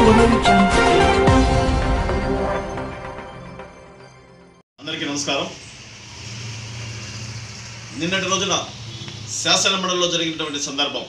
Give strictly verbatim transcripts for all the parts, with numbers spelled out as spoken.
అందరికీ నమస్కారం. నిన్నటి రోజున శాసన మండలిలో జరిగినటువంటి సందర్భం,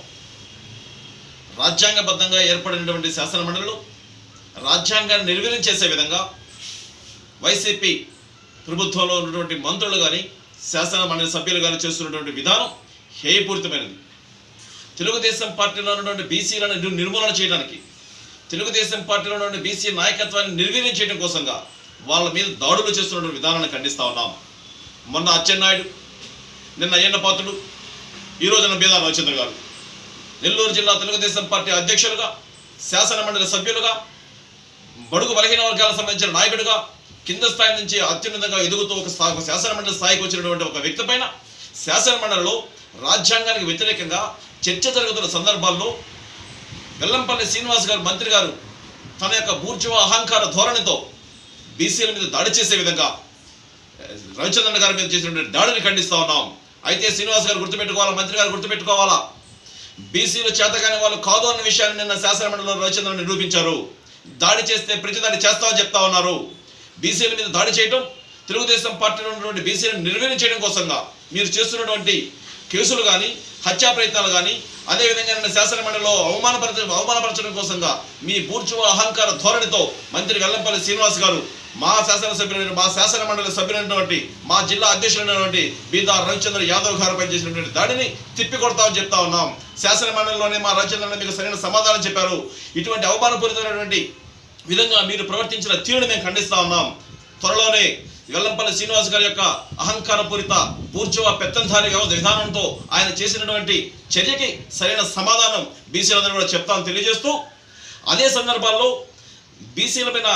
రాజ్యాంగబద్ధంగా ఏర్పడినటువంటి శాసన మండలిలో రాజ్యాంగాన్ని నిర్వీర్యం చేసే విధంగా వైసీపీ ప్రభుత్వంలో ఉన్నటువంటి మంత్రులు కానీ శాసన మండలి సభ్యులు కానీ చేస్తున్నటువంటి విధానం హేయపూరితమైనది. తెలుగుదేశం పార్టీలో ఉన్నటువంటి బీసీలను నిర్మూలన చేయడానికి, తెలుగుదేశం పార్టీలో ఉన్నటువంటి బీసీ నాయకత్వాన్ని నిర్వీర్యం చేయడం కోసంగా వాళ్ళ మీద దాడులు చేస్తున్నటువంటి విధానాన్ని ఖండిస్తూ ఉన్నాం. మొన్న అచ్చెన్నాయుడు, నిన్న అయ్యన్నపాత్రుడు, ఈరోజున బీదా రవిచంద్ర గారు నెల్లూరు జిల్లా తెలుగుదేశం పార్టీ అధ్యక్షులుగా, శాసన మండలి సభ్యులుగా, బడుగు బలహీన వర్గాలకు సంబంధించిన నాయకుడిగా, కింద స్థాయి నుంచి అత్యున్నతంగా ఎదుగుతూ ఒక శాసన మండలి స్థాయికి వచ్చినటువంటి ఒక వ్యక్తి పైన శాసన మండలిలో రాజ్యాంగానికి వ్యతిరేకంగా చర్చ జరుగుతున్న సందర్భాల్లో వెల్లంపల్లి శ్రీనివాస్ గారు మంత్రి గారు తన యొక్క బూర్జువా అహంకార ధోరణితో బీసీల మీద దాడి చేసే విధంగా రవిచంద్రన్ గారి మీద చేసినటువంటి దాడిని ఖండిస్తూ ఉన్నాం. అయితే శ్రీనివాస్ గారు గుర్తుపెట్టుకోవాలా, మంత్రి గారు గుర్తుపెట్టుకోవాలా, బీసీలు చేతగాని వాళ్ళు కాదు అన్న విషయాన్ని నిన్న శాసన మండలిలో రవిచంద్రన్ నిరూపించారు. దాడి చేస్తే ప్రతిదాడి చేస్తామని చెప్తా ఉన్నారు. బీసీల మీద దాడి చేయడం, తెలుగుదేశం పార్టీలో ఉన్నటువంటి బీసీలను నిర్వీర్యం చేయడం కోసంగా మీరు చేస్తున్నటువంటి కేసులు కానీ, హత్యా ప్రయత్నాలు కానీ, అదేవిధంగా నిన్న శాసన మండలిలో అవమానపరచ అవమానపరచడం కోసంగా మీ బూర్జువా అహంకార ధోరణితో మంత్రి వెల్లంపల్లి శ్రీనివాస్ గారు మా శాసనసభ్యులైన మా శాసన మండలి సభ్యులైనటువంటి మా జిల్లా అధ్యక్షులైనటువంటి బీదా రవిచంద్ర యాదవ్ గారిపై చేసినటువంటి దాడిని తిప్పికొడతామని చెప్తా ఉన్నాం. శాసన మండలిలోనే మా రవిచంద్ర మీకు సరైన సమాధానం చెప్పారు. ఇటువంటి అవమానపూరితమైనటువంటి విధంగా మీరు ప్రవర్తించిన తీరుని మేము ఖండిస్తా ఉన్నాం. త్వరలోనే వెల్లంపల్లి శ్రీనివాస్ గారి యొక్క అహంకారపూరిత బూర్జువా పెత్తంధారి విధానంతో ఆయన చేసినటువంటి చర్యకి సరైన సమాధానం బీసీలందరూ కూడా చెప్తామని తెలియజేస్తూ, అదే సందర్భాల్లో బీసీల మీద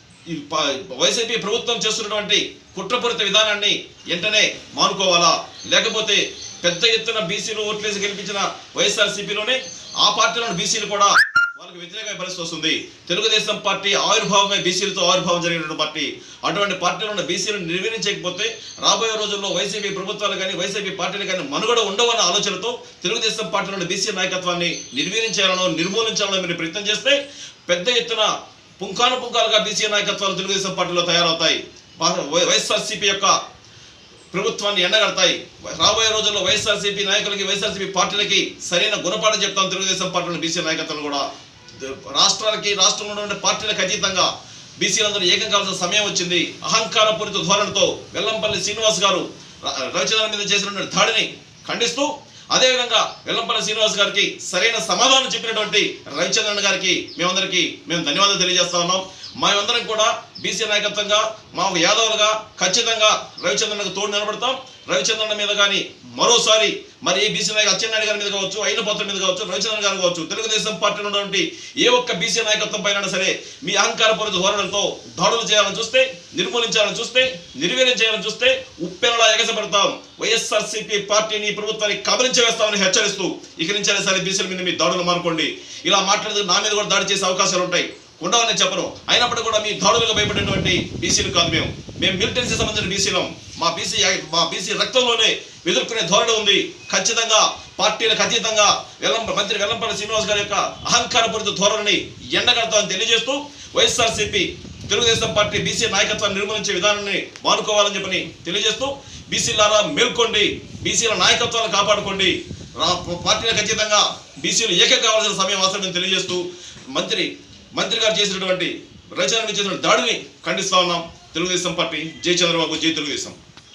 వైసీపీ ప్రభుత్వం చేస్తున్నటువంటి కుట్రపూరిత విధానాన్ని వెంటనే మానుకోవాలా, లేకపోతే పెద్ద ఎత్తున బీసీలు ఓట్లేసి గెలిపించిన వైఎస్ఆర్సీపీలోనే ఆ పార్టీలోని బీసీలు కూడా వాళ్ళకి వ్యతిరేక పరిస్థితి వస్తుంది. తెలుగుదేశం పార్టీ ఆవిర్భావమే బీసీలతో ఆవిర్భావం జరిగినటువంటి పార్టీ. అటువంటి పార్టీలో ఉన్న బీసీలను నిర్వీర్యం చేయకపోతే రాబోయే రోజుల్లో వైసీపీ ప్రభుత్వాలు కానీ వైసీపీ పార్టీలు కానీ మనుగడ ఉండవన్న ఆలోచనతో తెలుగుదేశం పార్టీలోని బీసీ నాయకత్వాన్ని నిర్వీర్యం చేయాలనో నిర్మూలించాలనో మీరు ప్రయత్నం చేస్తే పెద్ద ఎత్తున పుంఖాను పుంఖాలుగా బీసీ నాయకత్వాలు తెలుగుదేశం పార్టీలో తయారవుతాయి. వైఎస్ఆర్సీపీ యొక్క ప్రభుత్వాన్ని ఎండగడతాయి. రాబోయే రోజుల్లో వైఎస్ఆర్సీపీ నాయకులకి, వైఎస్ఆర్సీపీ పార్టీలకి సరైన గుణపాఠం చెప్తాం. తెలుగుదేశం పార్టీలోని బీసీ నాయకత్వం కూడా రాష్ట్రాలకి, రాష్ట్రంలో ఉన్న పార్టీలకు అతీతంగా బీసీలందరూ ఏకం కావాల్సిన సమయం వచ్చింది. అహంకారపూరిత ధోరణితో వెల్లంపల్లి శ్రీనివాస్ గారు రవిచంద్రన్ మీద చేసినటువంటి దాడిని ఖండిస్తూ, అదేవిధంగా వెల్లంపల్లి శ్రీనివాస్ గారికి సరైన సమాధానం చెప్పినటువంటి రవిచంద్రన్ గారికి మేమందరికీ మేము ధన్యవాదాలు తెలియజేస్తా ఉన్నాం. మేమందరం కూడా బీసీ నాయకత్వంగా, మా యాదవులుగా ఖచ్చితంగా రవిచంద్రన్కు తోడు నిలబడతాం. రవిచంద్రన్ మీద కానీ మరోసారి మరి ఏ బీసీ నాయకు అచ్చెన్నాయుడు గారి మీద కావచ్చు, అయినపాత్రుడి మీద కావచ్చు, రవిచంద్రన్ గారు కావచ్చు, తెలుగుదేశం పార్టీలో ఉన్నటువంటి ఏ ఒక్క బీసీ నాయకత్వం పైన సరే మీ అహంకారపూరిత ధోరణులతో దాడులు చేయాలని చూస్తే, నిర్మూలించాలని చూస్తే, నిర్వీర్యం చేయాలని చూస్తే ఉప్పెనలా ఎగసపడతాం. వైఎస్ఆర్సీపీ పార్టీని, ప్రభుత్వాన్ని కబలించి వేస్తామని హెచ్చరిస్తూ ఇక నుంచి సరే బీసీల మీద మీ దాడులు మానుకోండి. ఇలా మాట్లాడితే నా మీద కూడా దాడి చేసే అవకాశాలు ఉంటాయి, ఉండవని చెప్పను. అయినప్పటికీ కూడా మీ దాడులుగా భయపడేటువంటి బీసీలు కాదు. మేము మేము మిలిటెన్సీ సంబంధించిన బీసీలం. మా బీసీ మా బీసీ రక్తంలోనే ఎదుర్కొనే ధోరణి ఉంది. ఖచ్చితంగా పార్టీలకు అతీతంగా వెల్లం మంత్రి వెల్లంపల్లి శ్రీనివాస్ గారి యొక్క అహంకారపూరిత ధోరణిని ఎండగడతామని తెలియజేస్తూ, వైఎస్ఆర్సీపీ తెలుగుదేశం పార్టీ బీసీ నాయకత్వాన్ని నిర్మూలించే విధానాన్ని మానుకోవాలని చెప్పని తెలియజేస్తూ, బీసీలారా మేల్కోండి, బీసీల నాయకత్వాన్ని కాపాడుకోండి, పార్టీలకు అతీతంగా బీసీలు ఏకం కావాల్సిన సమయం అవసరమని తెలియజేస్తూ, మంత్రి మంత్రి గారు చేసినటువంటి రచన చేసిన దాడిని ఖండిస్తా ఉన్నాం. తెలుగుదేశం పార్టీ జై చంద్రబాబు, జై తెలుగుదేశం.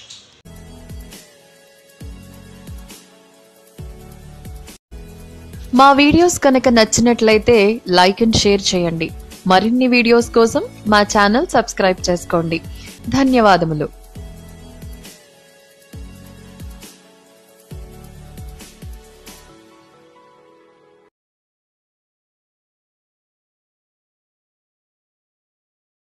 మా వీడియోస్ కనుక నచ్చినట్లయితే లైక్ అండ్ షేర్ చేయండి. మరిన్ని వీడియోస్ కోసం మా ఛానల్ సబ్స్క్రైబ్ చేసుకోండి. ధన్యవాదములు.